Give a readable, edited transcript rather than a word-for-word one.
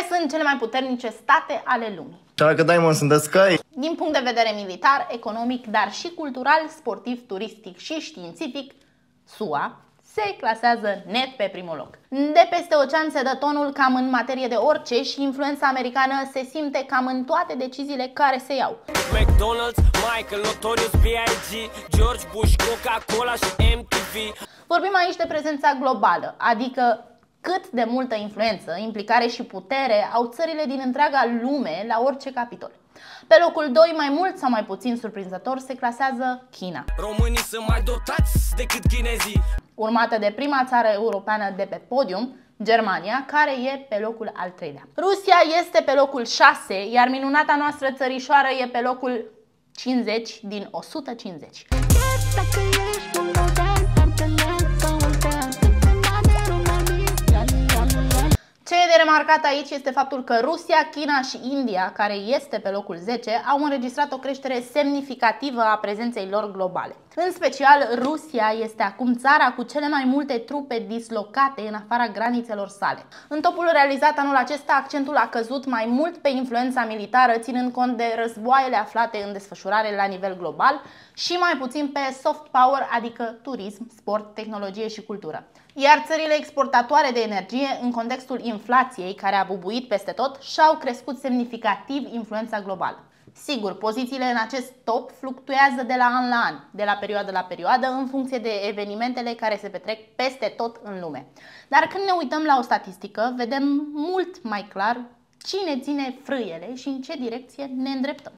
sunt cele mai puternice state ale lumii? Dacă Diamonds in the Sky. Din punct de vedere militar, economic, dar și cultural, sportiv, turistic și științific, SUA se clasează net pe primul loc. De peste ocean se dă tonul cam în materie de orice și influența americană se simte cam în toate deciziile care se iau. McDonald's, Michael, Notorious B.I.G., George Bush, Coca-Cola și MTV. Vorbim aici de prezența globală, adică cât de multă influență, implicare și putere au țările din întreaga lume la orice capitol. Pe locul 2, mai mult sau mai puțin surprinzător, se clasează China. Românii sunt mai dotați decât chinezii. Urmată de prima țară europeană de pe podium, Germania, care e pe locul al 3-lea. Rusia este pe locul 6, iar minunata noastră țărișoară e pe locul 50 din 150. Ce e de remarcat aici este faptul că Rusia, China și India, care este pe locul 10, au înregistrat o creștere semnificativă a prezenței lor globale. În special, Rusia este acum țara cu cele mai multe trupe dislocate în afara granițelor sale. În topul realizat anul acesta, accentul a căzut mai mult pe influența militară, ținând cont de războaiele aflate în desfășurare la nivel global și mai puțin pe soft power, adică turism, sport, tehnologie și cultură. Iar țările exportatoare de energie, în contextul inflației care a bubuit peste tot, și-au crescut semnificativ influența globală. Sigur, pozițiile în acest top fluctuează de la an la an, de la perioadă la perioadă, în funcție de evenimentele care se petrec peste tot în lume. Dar când ne uităm la o statistică, vedem mult mai clar cine ține frâiele și în ce direcție ne îndreptăm.